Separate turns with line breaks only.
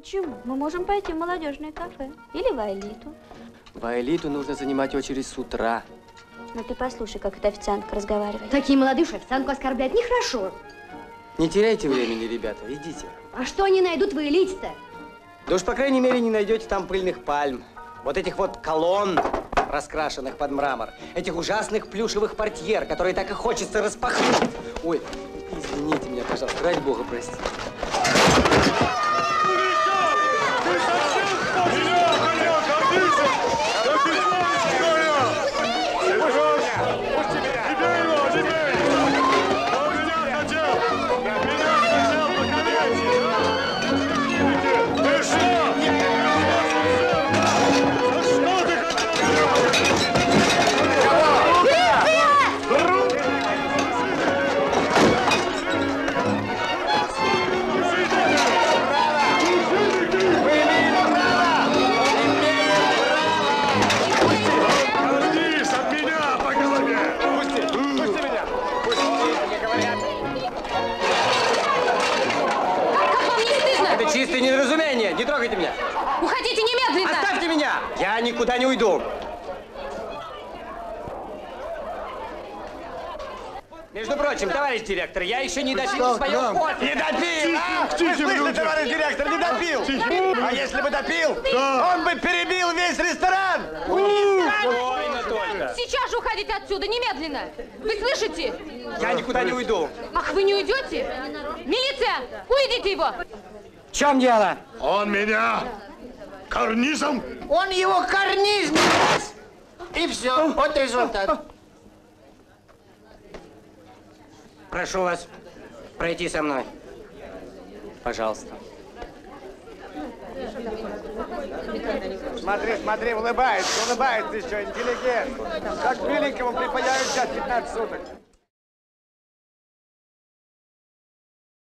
Почему? Мы можем пойти в молодежное кафе или в Аэлиту.
В Аэлиту нужно занимать очередь с утра.
Ну ты послушай, как эта официантка разговаривает.
Такие молодые официантку оскорблять нехорошо.
Не теряйте времени, ребята, идите.
А что они найдут в Аэлите-то?
Да уж, по крайней мере, не найдете там пыльных пальм. Вот этих вот колонн, раскрашенных под мрамор. Этих ужасных плюшевых портьер, которые так и хочется распахнуть. Ой, извините меня, пожалуйста, ради бога, простите. Чистое недоразумение! Не трогайте меня!
Уходите немедленно!
Оставьте меня! Я никуда не уйду! Между прочим, товарищ директор, я еще не допил свое кофе! Не допил!
Слышите, товарищ директор, не допил! А если бы допил, он бы перебил весь ресторан!
Спокойно только!
Сейчас же уходите отсюда, немедленно! Вы слышите?
Я никуда не уйду!
Ах, вы не уйдете? Милиция! Уведите его!
В чем дело?
Он меня карнизом?
Он его карнизом! И все, вот результат.
Прошу вас пройти со мной. Пожалуйста.
Смотри, смотри, улыбается еще, интеллигент. Как миленькому припаяют сейчас 15 суток.